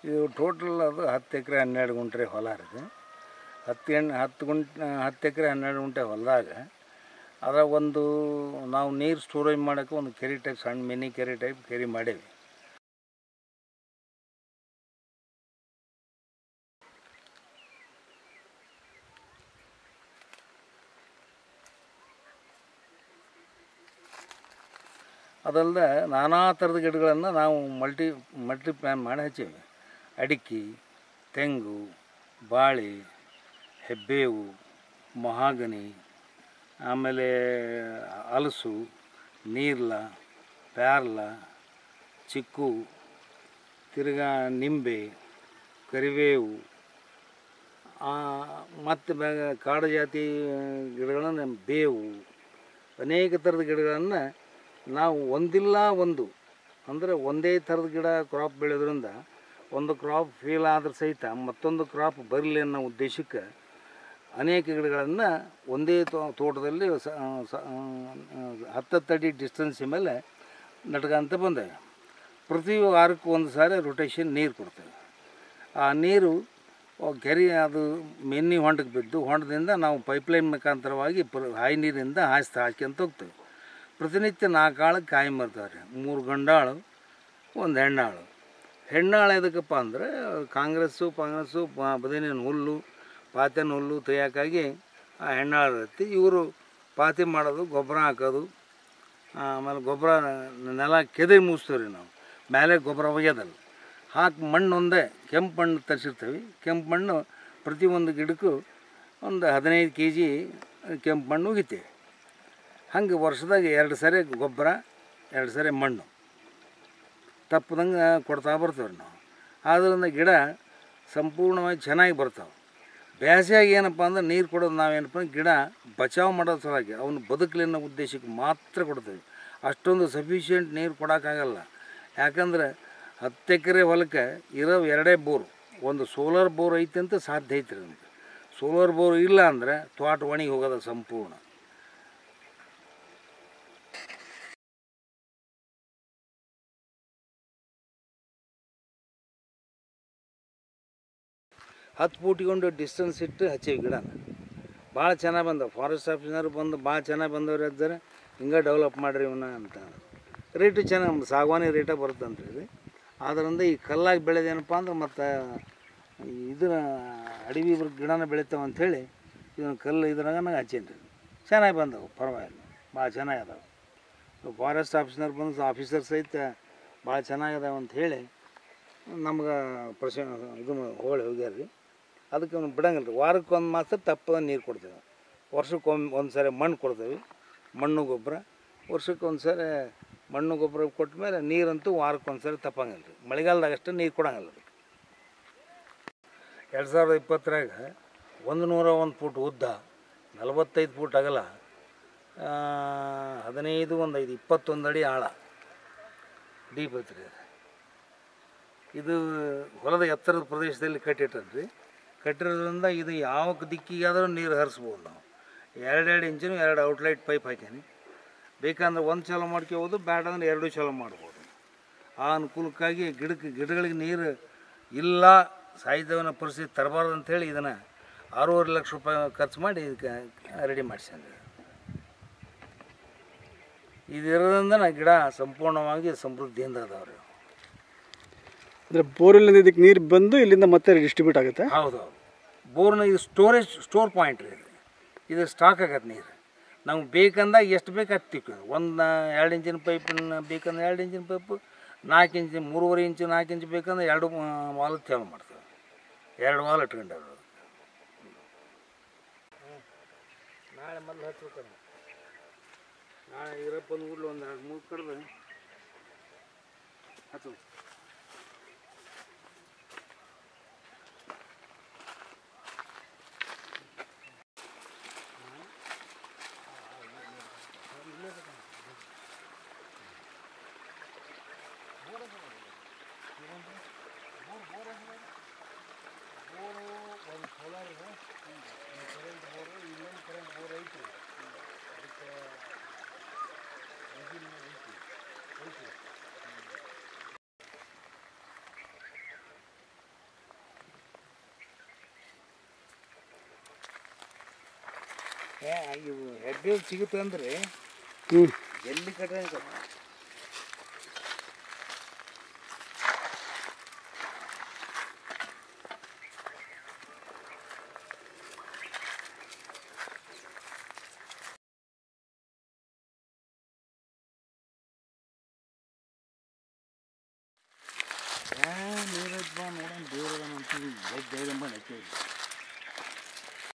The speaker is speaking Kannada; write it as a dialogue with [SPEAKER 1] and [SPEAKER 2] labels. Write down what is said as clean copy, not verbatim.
[SPEAKER 1] ಇದು ಟೋಟಲ್ ಅದು 10 ಎಕರೆ 12 ಗುಂಟೆ ಹೊಲ ರೀ. 10 ಎಕರೆ 12 ಗುಂಟೆ ಹೊಲದಾಗ ಅದ್ರಾಗ ಒಂದು ನಾವು ನೀರು ಸ್ಟೋರೇಜ್ ಮಾಡೋಕ್ಕೆ ಒಂದು ಕೆರೆ ಟೈಪ್ ಸಣ್ಣ ಮಿನಿ ಕೆರೆ ಟೈಪ್ ಕೆರೆ ಮಾಡೇವಿ. ಅದಲ್ಲದೆ ನಾನಾ ಥರದ ಗಿಡಗಳನ್ನು ನಾವು ಮಲ್ಟಿ ಪ್ಲ್ಯಾನ್ ಮಾಡಿ ಹಚ್ಚೀವಿ. ಅಡಿಕೆ, ತೆಂಗು, ಬಾಳೆ, ಹೆಬ್ಬೇವು, ಮಹಾಗನಿ, ಆಮೇಲೆ ಹಲಸು, ನೀರ್ಲ, ಪ್ಯಾರ್ಲ, ಚಿಕ್ಕು, ತಿರ್ಗಾ ನಿಂಬೆ, ಕರಿಬೇವು, ಮತ್ತು ಕಾಡು ಜಾತಿ ಗಿಡಗಳನ್ನು ಬೇವು, ಅನೇಕ ಥರದ ಗಿಡಗಳನ್ನು ನಾವು ಒಂದಿಲ್ಲ ಒಂದು ಅಂದರೆ ಒಂದೇ ಥರದ ಗಿಡ ಕ್ರಾಪ್ ಬೆಳೆಯೋದ್ರಿಂದ ಒಂದು ಕ್ರಾಪ್ ಫೇಲ್ ಆದ್ರೆ ಸಹಿತ ಮತ್ತೊಂದು ಕ್ರಾಪ್ ಬರಲಿ ಅನ್ನೋ ಉದ್ದೇಶಕ್ಕೆ ಅನೇಕ ಗಿಡಗಳನ್ನು ಒಂದೇ ತೋಟದಲ್ಲಿ 10 ಅಡಿ ಡಿಸ್ಟೆನ್ಸ್ ಮೇಲೆ ನಡ್ಕೊಂತ ಬಂದೇವೆ. ಪ್ರತಿ ವಾರಕ್ಕೆ ಒಂದು ಸಾರಿ ರೊಟೇಷನ್ ನೀರು ಕೊಡ್ತೇವೆ. ಆ ನೀರು ಕೆರೆ ಅದು ಮಿನಿ ಹೊಂಡಕ್ಕೆ ಬಿದ್ದು ಹೊಂಡದಿಂದ ನಾವು ಪೈಪ್ಲೈನ್ ಮುಖಾಂತರವಾಗಿ ಹಾಯಿ ನೀರಿಂದ ಹಾಕ್ಯಂತ ಹೋಗ್ತೇವೆ. ಪ್ರತಿನಿತ್ಯ 4 ಆಳಕ್ಕೆ ಕಾಯಿ ಮರ್ತಾವೆ ರೀ. 3 ಗಂಡಾಳು, 1 ಹೆಣ್ಣಾಳು. ಹೆಣ್ಣಾಳು ಎದಕ್ಕಪ್ಪ ಅಂದರೆ ಕಾಂಗ್ರೆಸ್ಸು ಬದನೇನು ಹುಲ್ಲು, ಪಾತೆನ ಹುಲ್ಲು ತೆಗಿಯೋಕ್ಕಾಗಿ ಆ ಹೆಣ್ಣಾಳು ಇರುತ್ತೆ. ಇವರು ಪಾತಿ ಮಾಡೋದು, ಗೊಬ್ಬರ ಹಾಕೋದು, ಆಮೇಲೆ ಗೊಬ್ಬರ ನೆಲ ಕೆದರಿ ಮುಗಿಸ್ತೇವೆ ರೀ ನಾವು. ಮೇಲೆ ಗೊಬ್ಬರ ಒಗೆಯೋದಲ್ಲ, ಹಾಕಿ ಮಣ್ಣು ಒಂದೇ ಕೆಂಪು ಮಣ್ಣು ತರಿಸಿರ್ತೀವಿ. ಕೆಂಪು ಮಣ್ಣು ಪ್ರತಿಯೊಂದು ಗಿಡಕ್ಕೂ ಒಂದು 15 kg ಕೆಂಪು ಮಣ್ಣು ಒಗಿತೀವಿ. ಹಂಗೆ ವರ್ಷದಾಗ 2 ಸರಿ ಗೊಬ್ಬರ, 2 ಸರಿ ಮಣ್ಣು ತಪ್ಪದಂಗೆ ಕೊಡ್ತಾ ಬರ್ತೇವೆ ನಾವು. ಆದ್ದರಿಂದ ಗಿಡ ಸಂಪೂರ್ಣವಾಗಿ ಚೆನ್ನಾಗಿ ಬರ್ತಾವೆ. ಬೇಸಿಗೆಯಾಗಿ ಏನಪ್ಪ ಅಂದ್ರೆ ನೀರು ಕೊಡೋದು ನಾವೇನಪ್ಪ ಗಿಡ ಬಚಾವ್ ಮಾಡೋದು ಸಲುವಾಗಿ ಅವನು ಬದುಕಲಿ ಅನ್ನೋ ಉದ್ದೇಶಕ್ಕೆ ಮಾತ್ರ ಕೊಡ್ತೇವೆ. ಅಷ್ಟೊಂದು ಸಫಿಷಿಯೆಂಟ್ ನೀರು ಕೊಡೋಕ್ಕಾಗಲ್ಲ. ಯಾಕಂದರೆ 10 ಎಕರೆ ಹೊಲಕ್ಕೆ ಇರೋ 2 ಬೋರು, ಒಂದು ಸೋಲಾರ್ ಬೋರ್ ಐತೆ ಅಂತ ಸಾಧ್ಯ ಐತ್ರಿ ನಮಗೆ. ಸೋಲಾರ್ ಬೋರ್ ಇಲ್ಲ ಅಂದರೆ ತೋಟ ಒಣಗಿ ಹೋಗೋದು ಸಂಪೂರ್ಣ. ಹತ್ತು ಫೂಟಿಗೊಂಡು ಡಿಸ್ಟೆನ್ಸ್ ಇಟ್ಟು ಹಚ್ಚೀವಿ ಗಿಡನ. ಭಾಳ ಚೆನ್ನಾಗಿ ಬಂದವು. ಫಾರೆಸ್ಟ್ ಆಫೀಸ್ನವ್ರು ಬಂದು ಭಾಳ ಚೆನ್ನಾಗಿ ಬಂದವ್ರು ಇದ್ದಾರೆ, ಹಿಂಗೆ ಡೆವಲಪ್ ಮಾಡಿರಿ ಇವನ್ನ ಅಂತ. ರೇಟು ಚೆನ್ನಾಗಿ ಸಾಗವಾನಿ ರೇಟಾಗಿ ಬರುತ್ತಂತ್ರಿ ಇದು. ಆದ್ದರಿಂದ ಈ ಕಲ್ಲಾಗಿ ಬೆಳೆದೇನಪ್ಪ ಅಂದ್ರೆ ಮತ್ತು ಇದನ್ನ ಅಡವಿ ಗಿಡನ ಬೆಳಿತಾವೆ ಅಂಥೇಳಿ ಇದನ್ನು ಕಲ್ಲು ಇದ್ರಾಗ ನಂಗೆ ಹಚ್ಚೀನಿ ರೀ. ಚೆನ್ನಾಗಿ ಬಂದವು, ಪರವಾಗಿಲ್ಲ, ಭಾಳ ಚೆನ್ನಾಗಿ ಅದಾವೆ. ಫಾರೆಸ್ಟ್ ಆಫೀಸ್ನವ್ರು ಬಂದು ಆಫೀಸರ್ ಸಹಿತ ಭಾಳ ಚೆನ್ನಾಗಿದಾವೆ ಅಂಥೇಳಿ ನಮ್ಗೆ ಇದನ್ನು ಹೋಗ್ಯಾರ ರೀ. ಅದಕ್ಕೆ ಅವ್ನು ಬಿಡಂಗಿಲ್ಲ ರೀ. ವಾರಕ್ಕೊಂದು ಮಾತ್ರ ತಪ್ಪದ ನೀರು ಕೊಡ್ತೇವೆ. ವರ್ಷಕ್ಕೊಂದು ಸಾರಿ ಮಣ್ಣು ಕೊಡ್ತೇವೆ, ಮಣ್ಣು ಗೊಬ್ಬರ. ವರ್ಷಕ್ಕೊಂದು ಸಾರಿ ಮಣ್ಣು ಗೊಬ್ಬರ ಕೊಟ್ಟ ಮೇಲೆ ನೀರಂತೂ ವಾರಕ್ಕೊಂದು ಸಾರಿ ತಪ್ಪಂಗಿಲ್ಲ ರೀ. ಮಳೆಗಾಲದಾಗ ಅಷ್ಟೇ ನೀರು ಕೊಡಂಗಿಲ್ಲ ಅದಕ್ಕೆ. 2020ರಾಗ 101 ಫೂಟ್ ಉದ್ದ, 45 ಫೂಟ್ ಅಗಲ, 15 1 5 21 ಅಡಿ ಆಳ ಡೀಪ್ ಐತ್ರಿ ಅದು. ಇದು ಹೊಲದ ಎತ್ತರದ ಪ್ರದೇಶದಲ್ಲಿ ಕಟ್ಟಿಟ್ಟನ್ರಿ. ಕಟ್ಟಿರೋದ್ರಿಂದ ಇದು ಯಾವ ದಿಕ್ಕಿಗಾದರೂ ನೀರು ಹರಿಸ್ಬೋದು ನಾವು. 2 ಇಂಚಿನ 2 ಔಟ್ಲೈಟ್ ಪೈಪ್ ಹಾಕೀನಿ. ಬೇಕಂದ್ರೆ 1 ಚಾಲು ಮಾಡ್ಕೋಬೋದು, ಬೇಡ ಅಂದ್ರೆ 2 ಚಾಲು ಮಾಡ್ಬೋದು. ಆ ಅನುಕೂಲಕ್ಕಾಗಿ ಗಿಡಗಳಿಗೆ ನೀರು ಇಲ್ಲ, ಸಾಯ್ತವನ ಪರಿಸ್ಥಿತಿ ತರಬಾರ್ದು ಅಂಥೇಳಿ ಇದನ್ನು 6.5 ಲಕ್ಷ ರೂಪಾಯಿ ಖರ್ಚು ಮಾಡಿ ಇದಕ್ಕೆ ರೆಡಿ ಮಾಡಿಸ್ಯಾನ್ರಿ. ಇದಿರೋದ್ರಿಂದ ಗಿಡ ಸಂಪೂರ್ಣವಾಗಿ ಸಮೃದ್ಧಿಯಿಂದ ಅದಾವ್ರಿ.
[SPEAKER 2] ಅಂದರೆ ಬೋರ್ವೆಲ್ನಿಂದ ಇದಕ್ಕೆ ನೀರು ಬಂದು ಇಲ್ಲಿಂದ ಮತ್ತೆ ಡಿಸ್ಟ್ರಿಬ್ಯೂಟ್ ಆಗುತ್ತೆ?
[SPEAKER 1] ಹೌದು. ಬೋರ್ನ ಇದು ಸ್ಟೋರ್ ಪಾಯಿಂಟ್ ರೀ. ಇದು ಸ್ಟಾಕ್ ಆಗತ್ತೆ ನೀರು. ನಮ್ಗೆ ಬೇಕಂದಾಗ ಎಷ್ಟು ಬೇಕು ಅಷ್ಟು ತಿಕ್ಕೋದು. 2 ಇಂಚಿನ ಪೈಪನ್ನು ಬೇಕಂದ್ರೆ 2 ಇಂಚಿನ ಪೈಪು, 4 ಇಂಚು, 3.5 ಇಂಚು, 4 ಇಂಚು ಬೇಕಂದ್ರೆ 2 ವಾಲ್ ಚಾಲು ಮಾಡ್ತೇವೆ. 2 ವಾಲ್ ಇಟ್ಕೊಂಡವ್ರು. ನಾಳೆ ಮೊದಲು ಹಚ್ಬೇಕಂದ್ರೆ ನಾಳೆ ಇರಪ್ಪಂದು ಊರ್ಲಿ ಒಂದು 2-3 ಕಡ್ದು ಹಚ್ಚು. ಇವು ಹೆಬ್ಬೆವು ಸಿಗುತ್ತೆ ಅಂದರೆ
[SPEAKER 2] ಹ್ಞೂ
[SPEAKER 1] ಎಲ್ಲಿ ಕಟ್ರೆ ನೀರದ್ ಬಾ ನೋಡೋಣ ದೇವ್ರದ ಅಂತ ಧೈರ್ಯ ಮಾಡಿ